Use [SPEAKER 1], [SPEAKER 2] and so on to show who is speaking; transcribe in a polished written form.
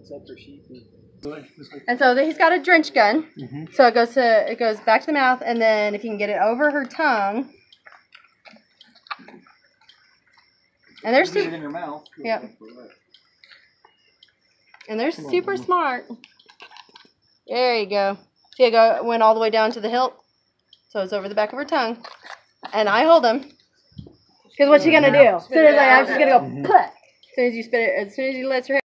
[SPEAKER 1] And so he's got a drench gun. So it goes back to the mouth, and then if you can get it over her tongue. And they're super. In your mouth. Yep. And they're super smart. There you go. See, it went all the way down to the hilt, so it's over the back of her tongue. And I hold them. Because what's she gonna do? As soon as I'm just gonna go, put. As soon as you spit it, as soon as you let her.